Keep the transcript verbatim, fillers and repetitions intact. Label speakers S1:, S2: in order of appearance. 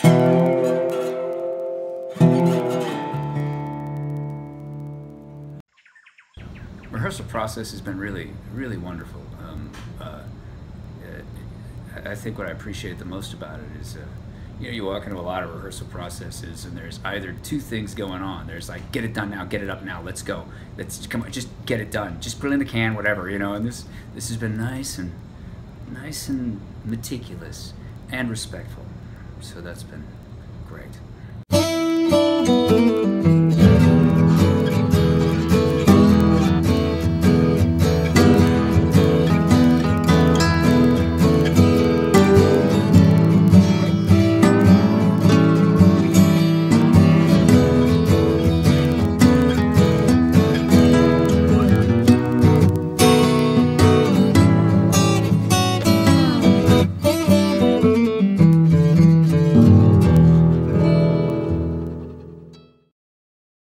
S1: Rehearsal process has been really, really wonderful. Um, uh, I think what I appreciate the most about it is, uh, you know, you walk into a lot of rehearsal processes and there's either two things going on. There's like, get it done now, get it up now, let's go. Let's come on, just get it done. Just put it in the can, whatever, you know. And this, this has been nice and nice and meticulous and respectful. So that's been great.